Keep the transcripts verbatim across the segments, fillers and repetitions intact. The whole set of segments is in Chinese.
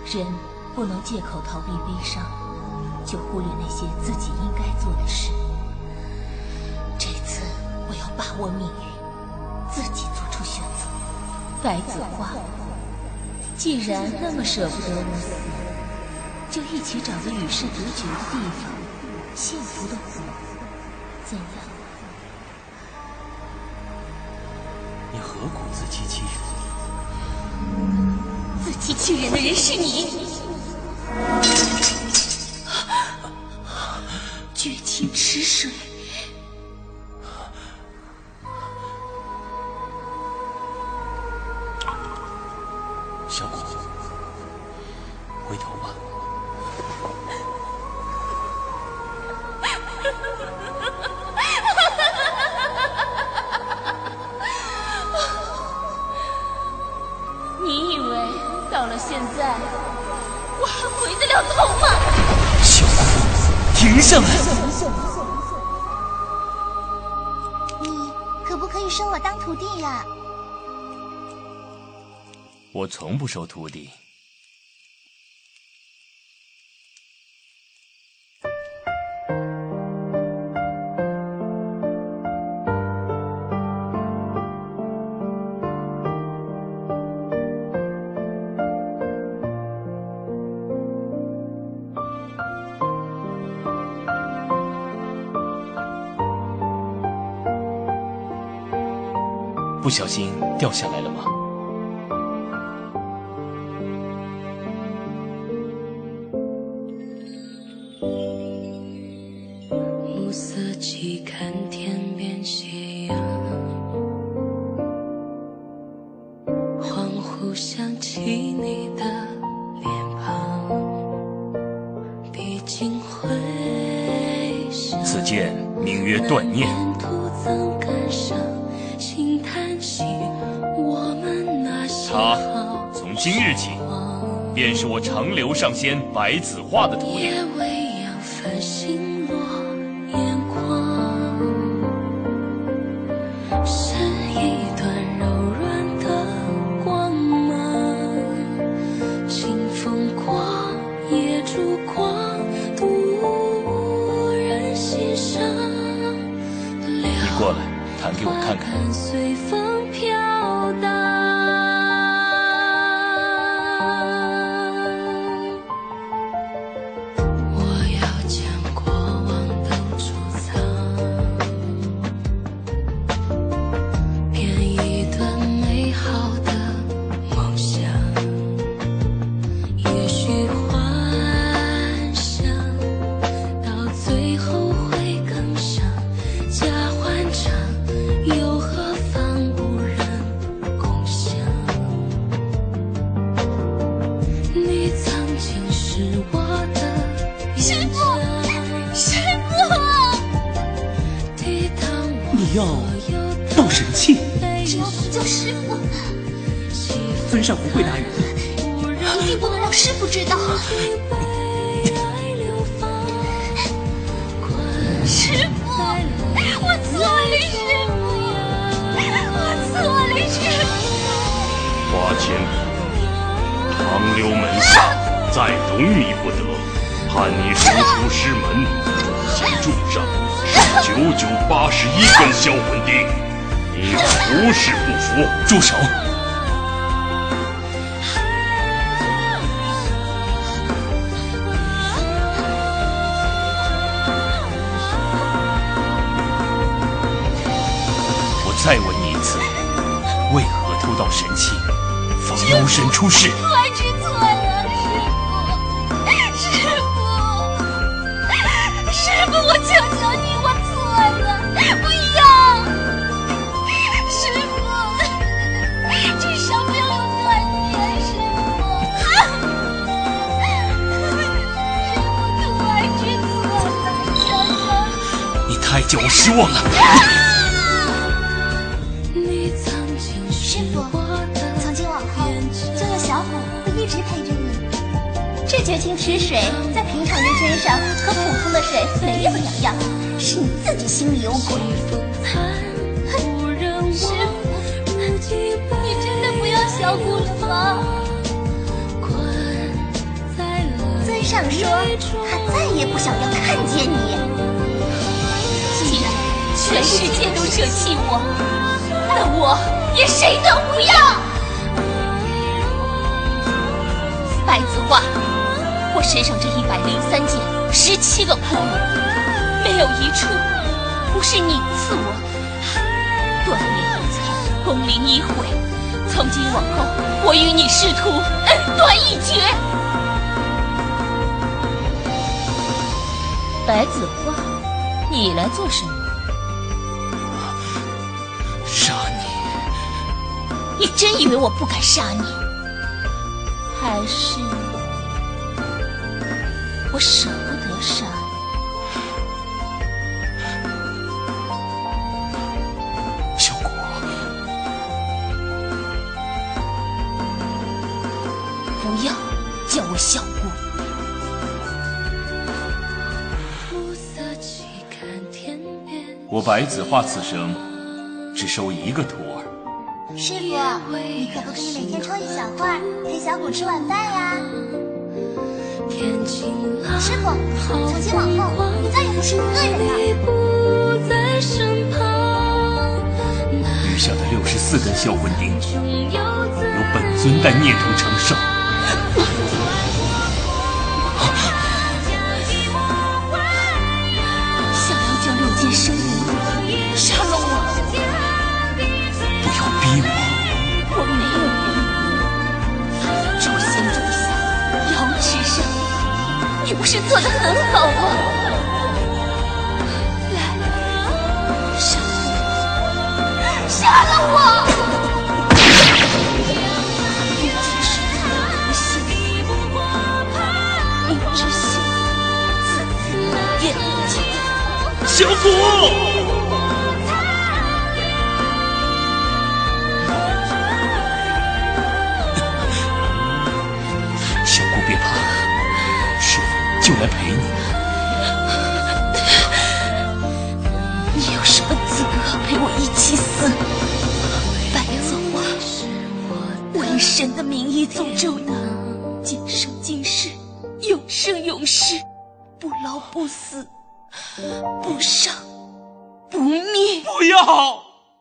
人不能借口逃避悲伤，就忽略那些自己应该做的事。这次我要把握命运，自己做出选择。白子画，既然那么舍不得我死，就一起找个与世隔绝的地方，幸福的活，怎样？ 你何苦自欺欺人？ 自欺欺人的人是你！绝情池水。 小虎，回头吧。 你以为到了现在，我还回得了头吗？ 小虎，停下来！ 你可不可以收我当徒弟呀？ 我从不收徒弟。不小心掉下来了吗？ 暮色起，看天边斜阳，恍惚想起你的脸庞，毕竟回想。 此剑名曰断念。他从今日起，便是我长留上仙白子画的徒弟。你过来，弹给我看看。要斗神器， 只要不救师傅， 尊上不会答应的， 一定不能让师傅知道。师傅，我错了，师傅，我错了，师傅。 花千里，长留门下，再容你不得，盼你输出师门，先种上九九八十一根销魂钉，你服是不服？ 住手！我再问你一次，为何偷盗神器，防妖神出世？ 我知错了，师傅，师傅，师傅，我求求你，我错了，不要，师傅，至少不要有断念，师傅，师傅，徒儿知错了，求求你太叫我失望了。 师傅，从今往后，就有小虎会一直陪着你。这绝情池水在平常人身上和普通的水没有两样，是你自己心里有鬼。师傅，你真的不要小虎了吗？ 上说，他再也不想要看见你。 既然全世界都舍弃我，那我也谁都不要。白子画，我身上这一百零三剑，十七个窟窿，没有一处不是你赐我的。断命不残，功名已毁，从今往后，我与你师徒恩断义绝。白子画，你来做什么？ 杀你！ 你真以为我不敢杀你？还是我舍不得杀你？ 小果， 不要叫我小姑。 我白子画此生只收一个徒儿。 师傅，你可不可以每天抽一小画陪小谷吃晚饭呀？师傅，从今往后你再也不是一个人了。 余下的六十四根销魂钉，由本尊带孽徒承受。 想要将六剑生人杀了我？ 不要逼我！ 我没有逼，诛仙种下，瑶池上，你不是做得很好吗？来，杀我！杀了我！欲天是无心，应知心，自愿解。 小果。就来陪你。 你有什么资格陪我一起死？白子画，我以神的名义诅咒你，今生今世，永生永世，不老不死，不生不灭。 不要！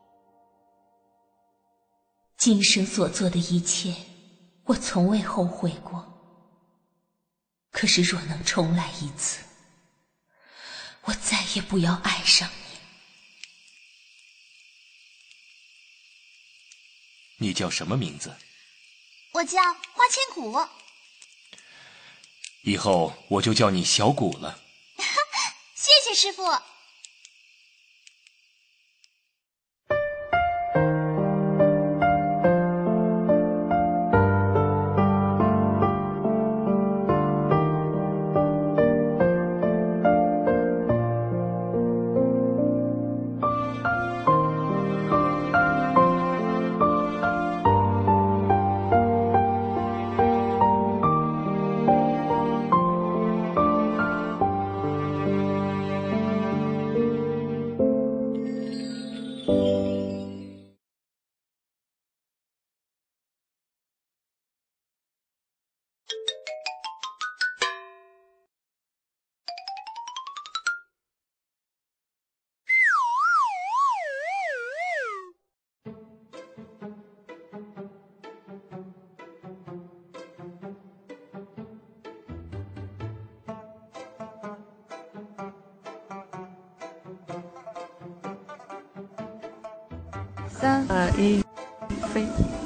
今生所做的一切，我从未后悔过。可是若能重来一次，我再也不要爱上你。你叫什么名字？ 我叫花千骨。 以后我就叫你小骨了。 谢谢师傅。 三二一，飞！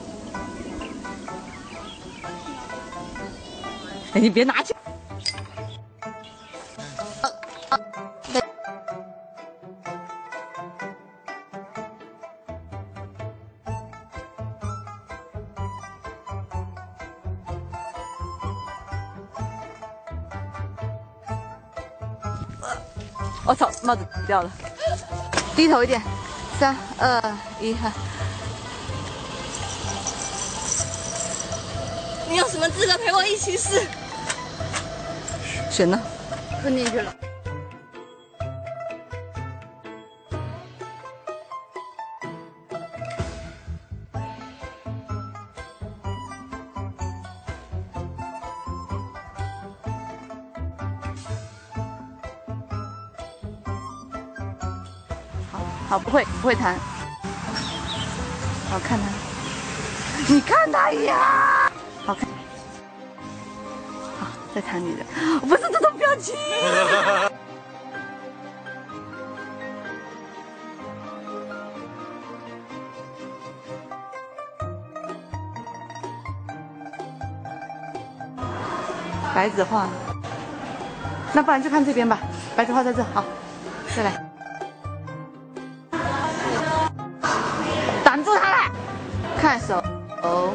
哎，你别拿去！我操，帽子掉了！低头一点。三二一，哈！ 你有什么资格陪我一起死？ 神呢？ 吞进去了。 好，不会不会弹。好看他，你看他呀，好看。好，再弹你的，不是这种表情。白纸画，那不然就看这边吧。白纸画在这，好，再来。 挡住他了，看手，哦，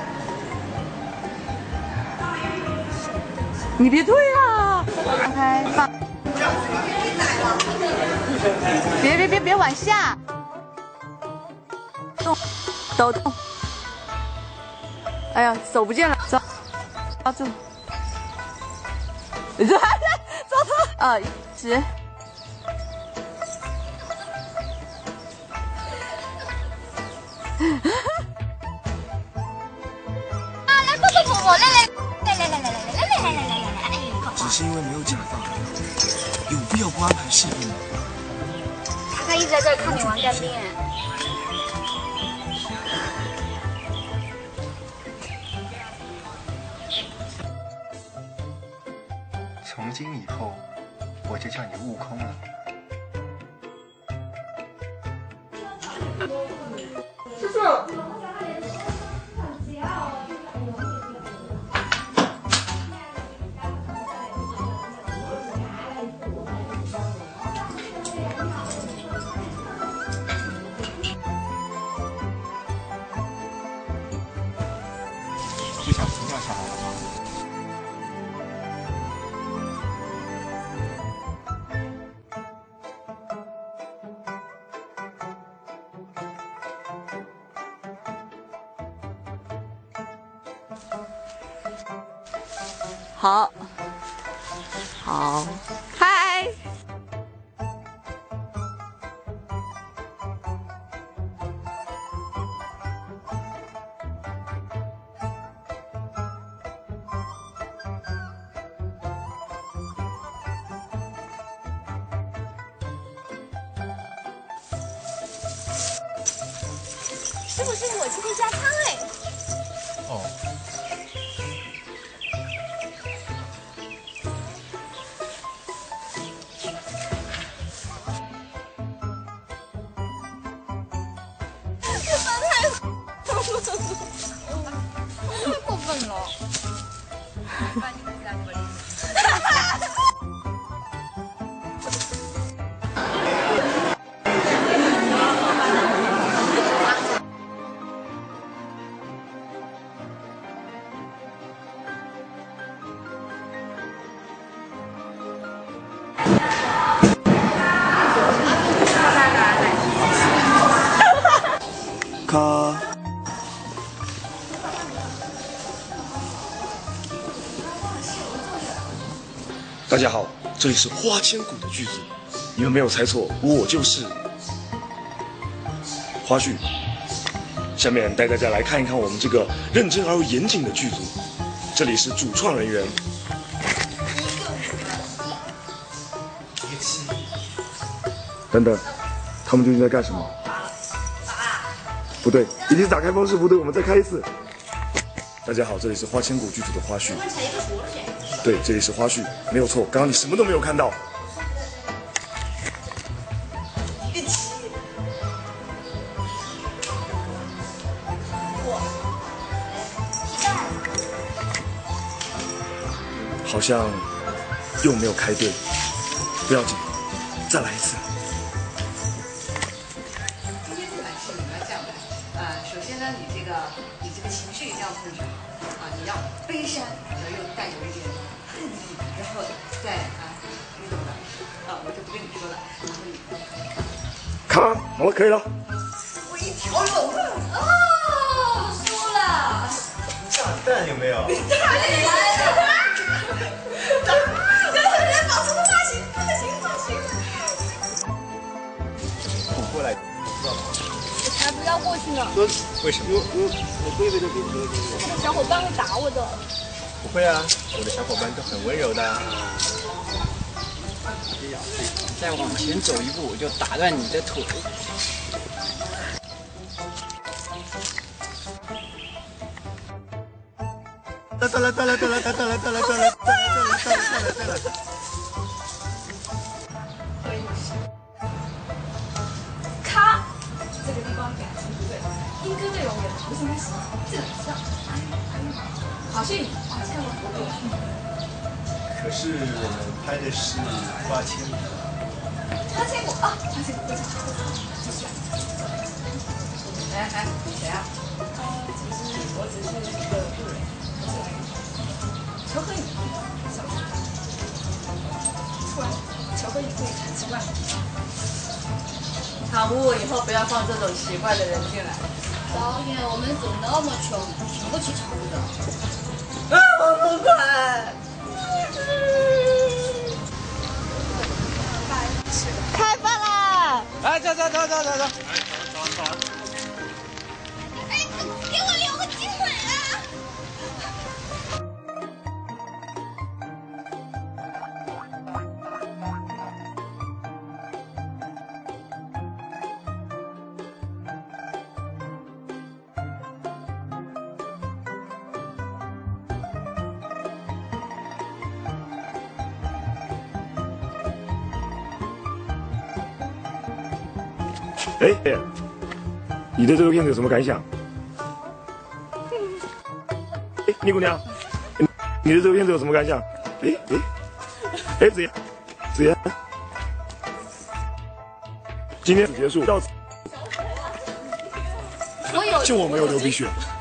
你别退啊！放开，放，别别别别往下，动，抖动。哎呀，手不见了，抓，抓住，抓住，二十。 啊，来不不不不，来来来来来来来来来来来来来来，哎， 只是因为没有假发，有必要不安排戏份吗？ 他一直在这看你玩干面。 从今以后，我就叫你悟空了。 叔叔， 不想停掉下来了吗？ 好，好，嗨！ 师傅师傅，我今天加汤哎。 哦。 太过分了！ 咔。 大家好，这里是花千骨的剧组，你们没有猜错，我就是花絮。下面带大家来看一看我们这个认真而又严谨的剧组。这里是主创人员。等等，他们究竟在干什么？不对，已经打开方式不对，我们再开一次。大家好，这里是花千骨剧组的花絮。对，这里是花絮，没有错。刚刚你什么都没有看到。好像又没有开对，不要紧，再来一次。 今天这版戏你们要这样来，呃，首先呢，你这个你这个情绪一定要控制好，啊，你要悲伤，然后又带有一点恨意，然后再啊，你懂的，啊，我就不跟你说了。然后你咔，好了，可以了。 我一条龙哦，输了。 炸弹有没有？ 你太厉害了！人保持不发型，不行不行。 我过来，知道吗？ 我才不要过去呢！ 为什么？我我我背对着背对着。 我的小伙伴会打我的。 不会啊，我的小伙伴都很温柔的。 哎呀，再往前走一步，我就打断你的腿。 到了，到了，到了，到了，到了，到了，到了，到了，到了，到了，到了。 咔，这个地方感情不对，英歌内容也不是应该是这个像，好像你好像看过不对。 可是我们拍的是花千骨。 花千骨啊，花千骨，不错，继续。哎哎，谁啊？呃，其实我只是一个路人，不是来求合影。突然，求合影会很奇怪。 唐木以后不要放这种奇怪的人进来。 导演，我们组那么穷，请不起场的。 啊，我不管。 开饭啦！ 来，走走走走走走。 哎，给我留个机会啊！ 哎，你对这部片子有什么感想？哎，倪姑娘，你对这部片子有什么感想？哎哎，哎，子妍，子妍，今天结束到此， 我有， 就我没有流鼻血。